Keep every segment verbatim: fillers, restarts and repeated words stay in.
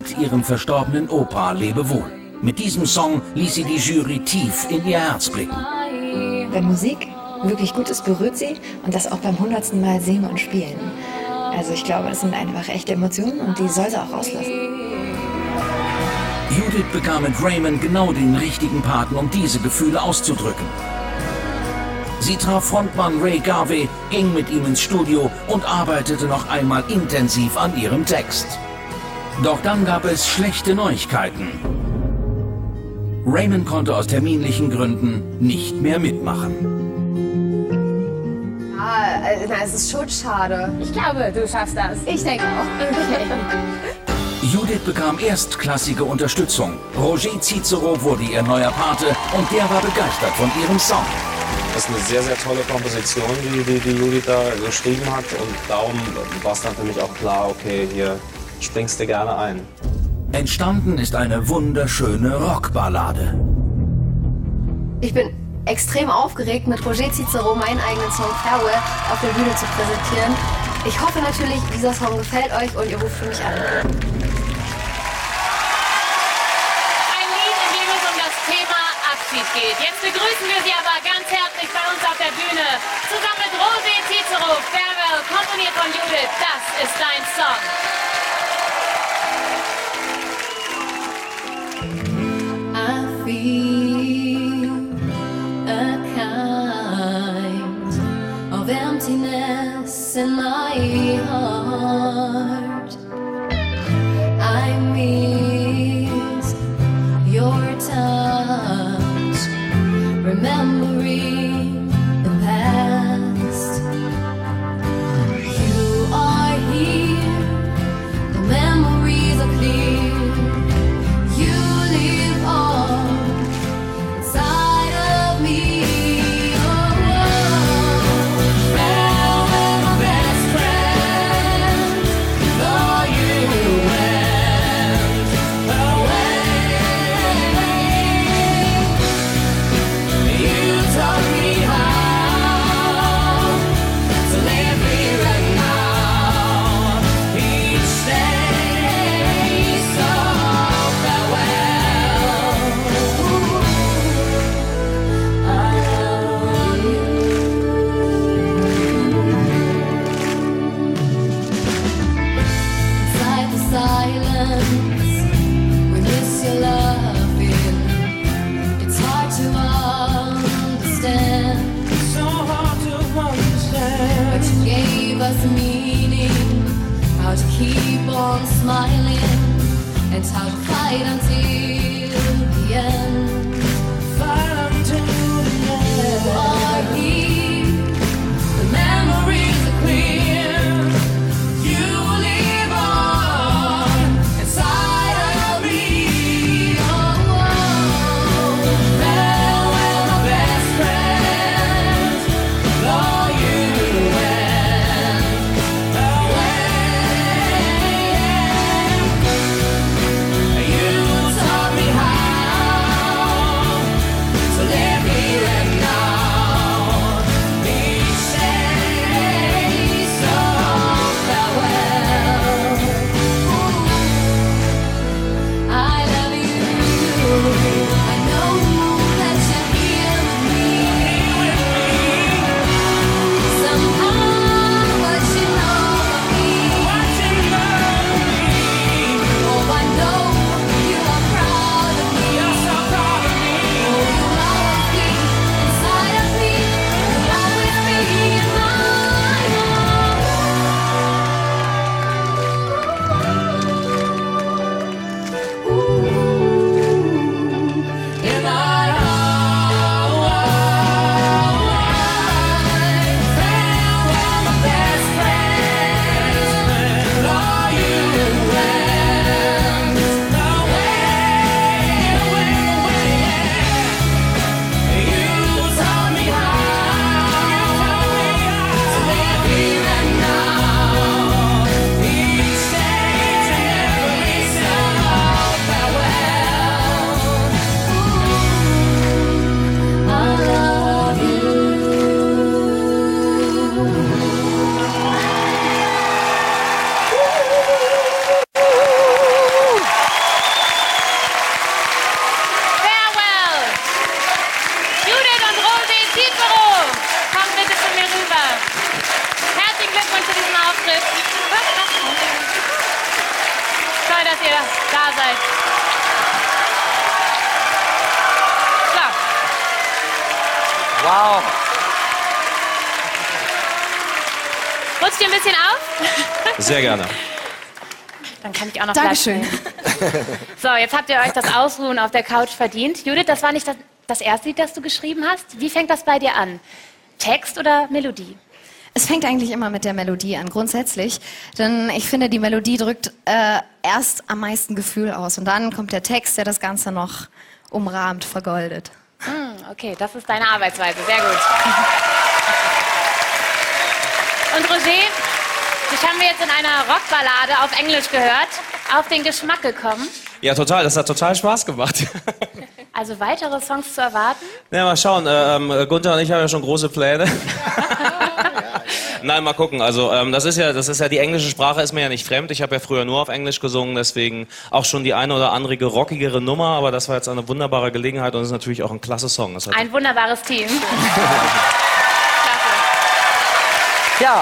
singt ihrem verstorbenen Opa Lebewohl. Mit diesem Song ließ sie die Jury tief in ihr Herz blicken. Wenn Musik wirklich gut ist, berührt sie und das auch beim hundertsten Mal singen und spielen. Also ich glaube, das sind einfach echte Emotionen und die soll sie auch rauslassen. Judith bekam mit Raymond genau den richtigen Paten, um diese Gefühle auszudrücken. Sie traf Frontmann Ray Garvey, ging mit ihm ins Studio und arbeitete noch einmal intensiv an ihrem Text. Doch dann gab es schlechte Neuigkeiten. Raymond konnte aus terminlichen Gründen nicht mehr mitmachen. Ah, na, es ist schon schade. Ich glaube, du schaffst das. Ich denke auch. Okay. Judith bekam erstklassige Unterstützung. Roger Cicero wurde ihr neuer Pate und der war begeistert von ihrem Song. Das ist eine sehr, sehr tolle Komposition, die, die, die Judith da geschrieben hat. Und darum war es dann für mich auch klar, okay, hier springst du gerne ein. Entstanden ist eine wunderschöne Rockballade. Ich bin extrem aufgeregt, mit Roger Cicero meinen eigenen Song Farewell auf der Bühne zu präsentieren. Ich hoffe natürlich, dieser Song gefällt euch und ihr ruft für mich an. Ein Lied, in dem es um das Thema Abschied geht. Jetzt begrüßen wir Sie aber ganz herzlich bei uns auf der Bühne. Zusammen mit Roger Cicero, Farewell, komponiert von Judith. Das ist dein Song. Emptiness in my heart. I miss your touch, remembering the past. You are here, the memories are clear. You live on inside of me. Meaning, how to keep on smiling, and how to fight until the end. Fight until the end. You are here, the memories are clear. You live on inside of me. Oh, oh. Farewell, my best friend. Though you went. You toll, dass ihr da seid. So. Wow. Rutscht ihr ein bisschen auf? Sehr gerne. Dann kann ich auch noch Dankeschön. Platz nehmen. So, jetzt habt ihr euch das Ausruhen auf der Couch verdient. Judith, das war nicht das, das erste Lied, das du geschrieben hast. Wie fängt das bei dir an? Text oder Melodie? Es fängt eigentlich immer mit der Melodie an, grundsätzlich. Denn ich finde, die Melodie drückt äh, erst am meisten Gefühl aus. Und dann kommt der Text, der das Ganze noch umrahmt, vergoldet. Hm, okay, das ist deine Arbeitsweise. Sehr gut. Und Roger, dich haben wir jetzt in einer Rockballade auf Englisch gehört. Auf den Geschmack gekommen. Ja, total. Das hat total Spaß gemacht. Also weitere Songs zu erwarten? Na, mal schauen. Ähm, Gunther und ich haben ja schon große Pläne. Nein, mal gucken. Also ähm, das ist ja, das ist ja die englische Sprache ist mir ja nicht fremd. Ich habe ja früher nur auf Englisch gesungen, deswegen auch schon die eine oder andere rockigere Nummer. Aber das war jetzt eine wunderbare Gelegenheit und ist natürlich auch ein klasse Song. Das hat Ein wunderbares Team. Klasse. Ja.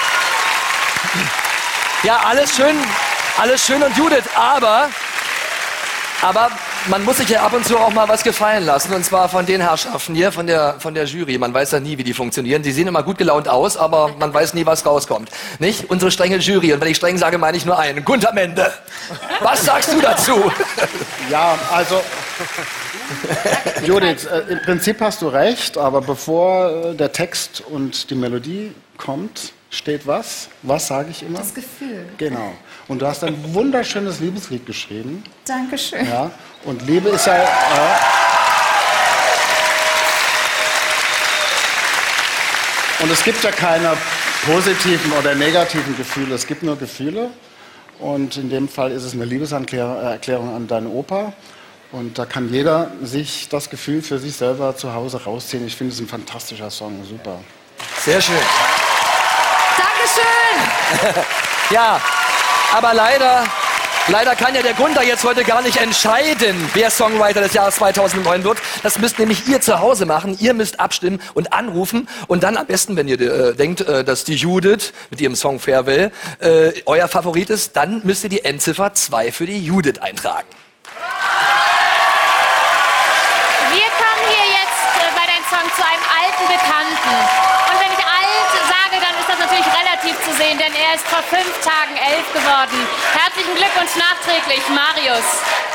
Ja, alles schön, alles schön und Judith, aber, aber man muss sich ja ab und zu auch mal was gefallen lassen, und zwar von den Herrschaften hier, von der, von der Jury. Man weiß ja nie, wie die funktionieren. Die sehen immer gut gelaunt aus, aber man weiß nie, was rauskommt. Nicht? Unsere strenge Jury, und wenn ich streng sage, meine ich nur einen. Gunther Mende, was sagst du dazu? Ja, also, Judith, äh, im Prinzip hast du recht, aber bevor äh, der Text und die Melodie kommt, steht was? Was sage ich immer? Das Gefühl. Genau. Und du hast ein wunderschönes Liebeslied geschrieben. Dankeschön. Ja. Und Liebe ist ja... Äh, und es gibt ja keine positiven oder negativen Gefühle, es gibt nur Gefühle. Und in dem Fall ist es eine Liebeserklärung an deinen Opa. Und da kann jeder sich das Gefühl für sich selber zu Hause rausziehen. Ich finde es ein fantastischer Song, super. Sehr schön. Dankeschön! Ja, aber leider, leider kann ja der Gunther jetzt heute gar nicht entscheiden, wer Songwriter des Jahres zweitausendneun wird. Das müsst nämlich ihr zu Hause machen. Ihr müsst abstimmen und anrufen. Und dann am besten, wenn ihr äh, denkt, äh, dass die Judith mit ihrem Song Farewell äh, euer Favorit ist, dann müsst ihr die Endziffer zwei für die Judith eintragen. Wir kommen hier jetzt äh, bei deinem Song zu einem alten Bekannten. Und wenn ich alt sage, dann ist das natürlich relativ zu sehen, denn er ist vor fünf Tagen elf geworden. Herzlichen Glückwunsch nachträglich, Marius.